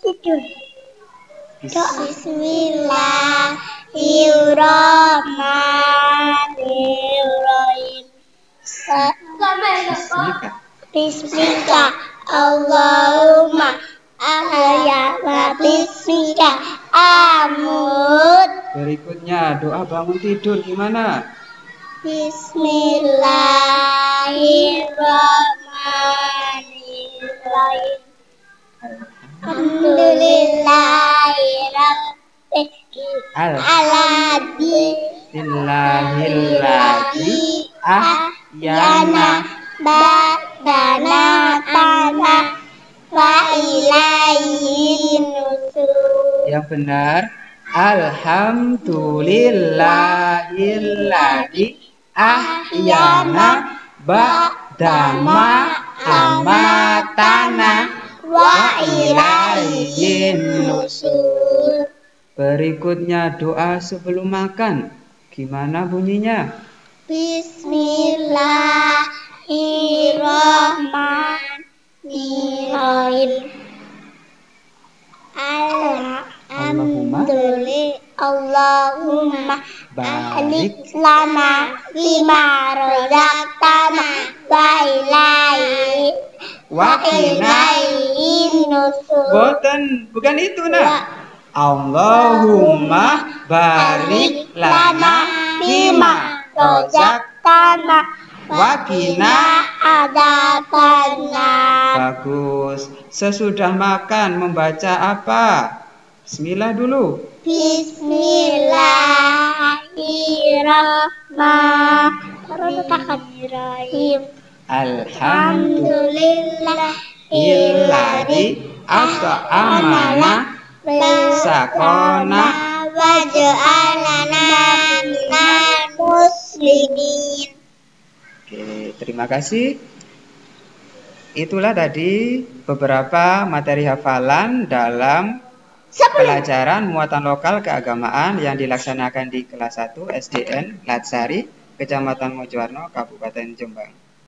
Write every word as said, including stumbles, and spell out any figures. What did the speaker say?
Tidur. Bismillahirrahmanirrahim. Bismika. Bismika Allahumma ahya wa bismika amut. Berikutnya doa bangun tidur gimana? Bismillahirrahmanirrahim. Alhamdulillahirabbil ahyana ba'dana tanah wa ilaihin nusur. Yang benar, alhamdulillahilladzi ahyana ba'dama amatana wa ilaihin nusur. Berikutnya doa sebelum makan. Gimana bunyinya? Bismillahirrahmanirrahim. Alhamdulillah Allahumma barik lana lima razaqtana wa ilaihi wa ilaihin nusur. Boten, bukan itu nak. Allahumma barik lana bima razaqtana wa qina adzabannar. Bagus. Sesudah makan membaca apa? Bismillah dulu. Bismillahirrahmanirrahim. Alhamdulillahilladzi at'amana sakona waj'alana minal muslimin. Oke, terima kasih. Itulah tadi beberapa materi hafalan dalam pelajaran muatan lokal keagamaan yang dilaksanakan di kelas satu S D N Latsari, Kecamatan Mojowarno, Kabupaten Jombang.